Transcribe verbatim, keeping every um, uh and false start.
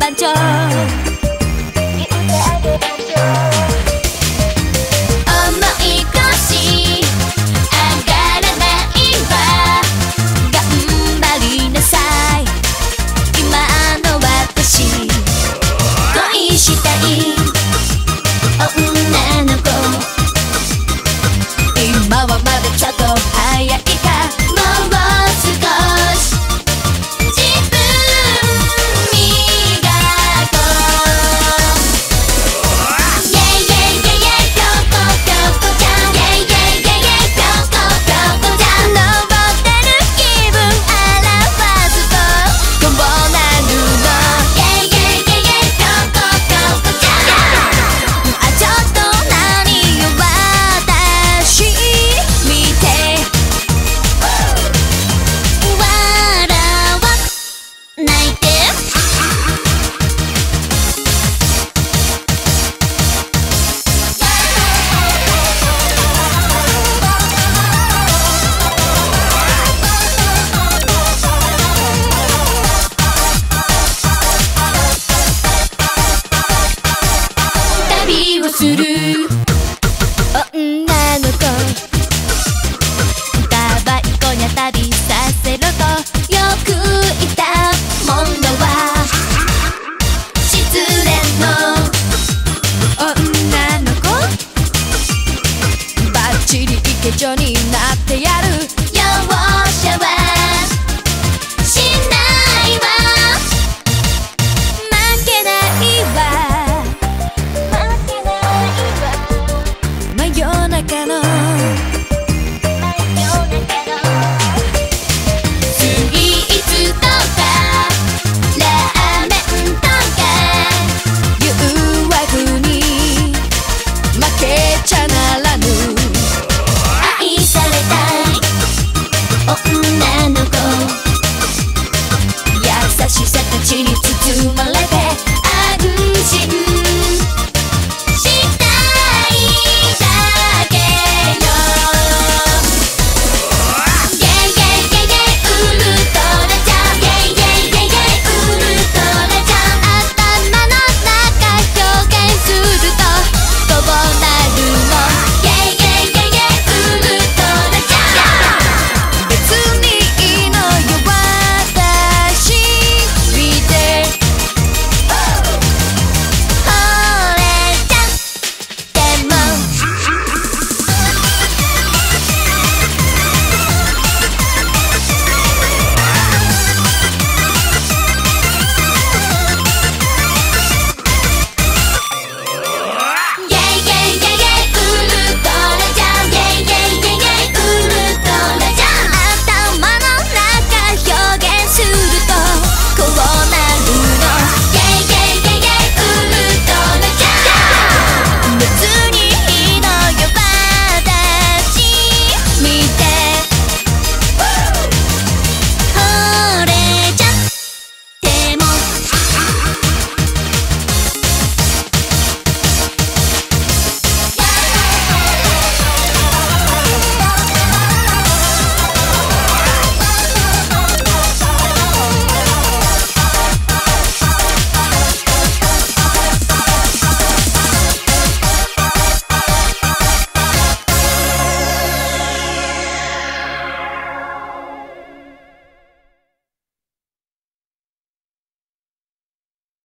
番長、今はまだちょっと早いか、もう少し自分磨こう。イェイイェイイェイイェイ、ぴょこぴょこちゃん、イェイイェイイェイイェイ、ぴょこぴょこちゃん、登ってる気分表すとこうなるの。イェイイェイイェイイェイ、ぴょこぴょこちゃん、あ、ちょっと何よ私見て笑わないで。旅をする女の子、タバコにゃ旅さ